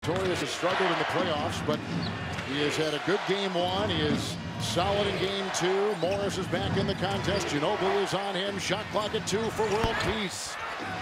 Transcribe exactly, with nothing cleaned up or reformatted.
Torres has struggled in the playoffs, but he has had a good game one. He is solid in game two. Morris is back in the contest. Ginobili is on him. Shot clock at two for world peace.